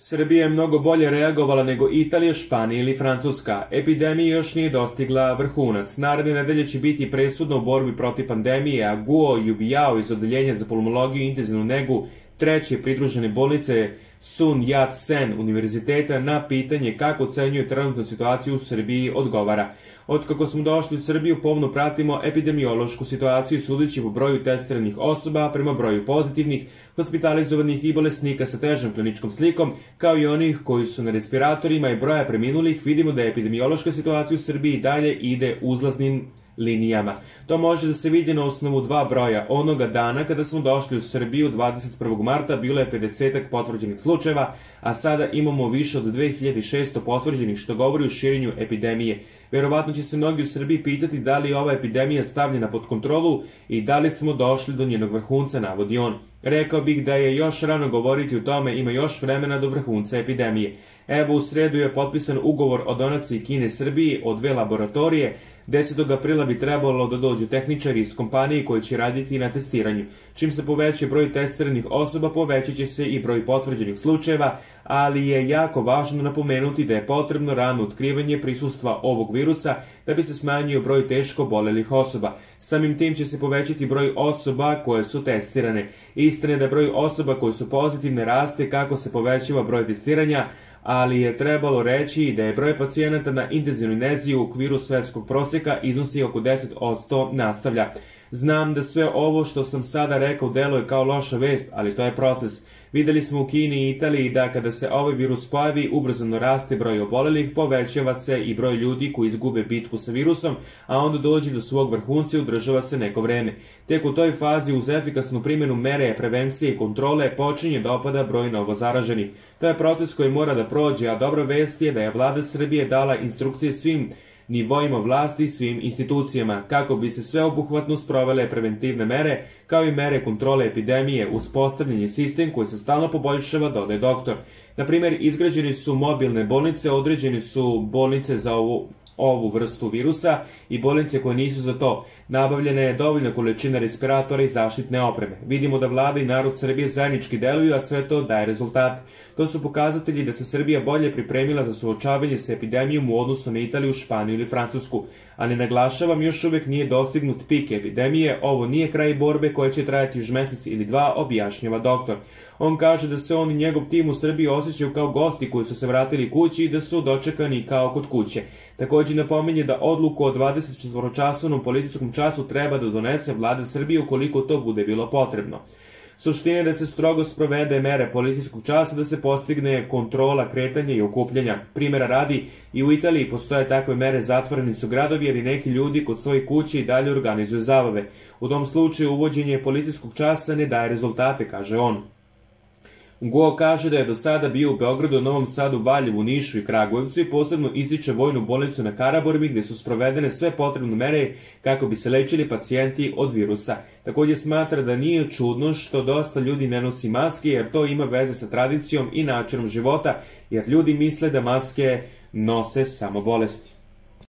Srbija je mnogo bolje reagovala nego Italija, Španija ili Francuska. Epidemija još nije dostigla vrhunac. Naredne nedelje će biti presudna u borbi protiv pandemije, a Guo Yubiao iz Odeljenja za pulmologiju i intenzivnu negu treće pridružene bolnice Sun Yat-sen univerziteta na pitanje kako ocenjuje trenutnu situaciju u Srbiji odgovara. Otkako smo došli u Srbiju, pomno pratimo epidemiološku situaciju sudeći po broju testiranih osoba prema broju pozitivnih, hospitalizovanih i bolesnika sa težom kliničkom slikom, kao i onih koji su na respiratorima i broja preminulih, vidimo da epidemiološka situacija u Srbiji dalje ide uzlaznim linijama. To može da se vidi na osnovu dva broja. Onoga dana kada smo došli u Srbiju 21. marta bilo je 50 potvrđenih slučajeva, a sada imamo više od 2600 potvrđenih, što govori o širenju epidemije. Verovatno će se mnogi u Srbiji pitati da li je ova epidemija stavljena pod kontrolu i da li smo došli do njenog vrhunca, navodi on. Rekao bih da je još rano govoriti o tome, ima još vremena do vrhunca epidemije. Evo, u sredu je potpisan ugovor o donaciji Kine Srbiji o 2 laboratorije. 10. aprila bi trebalo da dođu tehničari iz kompanije koji će raditi na testiranju. Čim se poveća broj testiranih osoba, povećat će se i broj potvrđenih slučajeva, ali je jako važno napomenuti da je potrebno rano otkrivanje prisustva ovog virusa da bi se smanjio broj teško obolelih osoba. Samim tim će se povećati broj osoba koje su testirane. Istina je da broj osoba koje su pozitivne raste kako se povećava broj testiranja, ali je trebalo reći da je broj pacijenata na intenzivnoj nezi u okviru svetskog proseka iznosi oko 10%, nastavlja. Znam da sve ovo što sam sada rekao deluje kao loša vest, ali to je proces. Videli smo u Kini i Italiji da kada se ovaj virus pojavi, ubrzano raste broj obolelih, povećava se i broj ljudi koji izgube bitku sa virusom, a onda dođe do svog vrhunca i održava se neko vreme. Tek u toj fazi uz efikasnu primjenu mere prevencije i kontrole počinje da opada broj novozaraženih. To je proces koji mora da prođe, a dobra vest je da je vlada Srbije dala instrukcije svim nivoima vlasti i svim institucijama, kako bi se sveobuhvatno sprovele preventivne mere, kao i mere kontrole epidemije, uspostavljen sistem koji se stalno poboljšava, dodaje doktor. Na primjer, izgrađene su mobilne bolnice, određene su bolnice za ovu vrstu virusa i bolnice koje nisu za to. Nabavljena je dovoljna količina respiratora i zaštitne opreme. Vidimo da vlada i narod Srbije zajednički deluju, a sve to daje rezultate. To su pokazatelji da se Srbija bolje pripremila za suočavanje sa epidemijom u odnosu na Italiju, Španiju ili Francusku. Ali naglašavam, još uvek nije dostignut pik epidemije, ovo nije kraj borbe koja će trajati još mesec ili dva, objašnjava doktor. On kaže da se on i njegov tim u Srbiji osjećaju kao gosti koji su se vratili kući i da su dočekani kao kod kuće. Također napominje da odluku o 24-časovnom policijskom času treba da donese vlada Srbije ukoliko to bude bilo potrebno. Suština je da se strogo sprovede mere policijskog časa, da se postigne kontrola kretanja i okupljanja. Primjera radi, i u Italiji postoje takve mere, zatvoreni su gradovi jer i neki ljudi kod svojih kući i dalje organizuju zabave. U tom slučaju uvođenje policijskog časa ne daje rezultate, kaže on. Guo kaže da je do sada bio u Beogradu, Novom Sadu, Valjevu, Nišu i Kragujevcu i posebno ističe vojnu bolnicu na Karaburmi gdje su sprovedene sve potrebne mere kako bi se lečili pacijenti od virusa. Također smatra da nije čudno što dosta ljudi ne nosi maske jer to ima veze sa tradicijom i načinom života, jer ljudi misle da maske nose samo bolesti.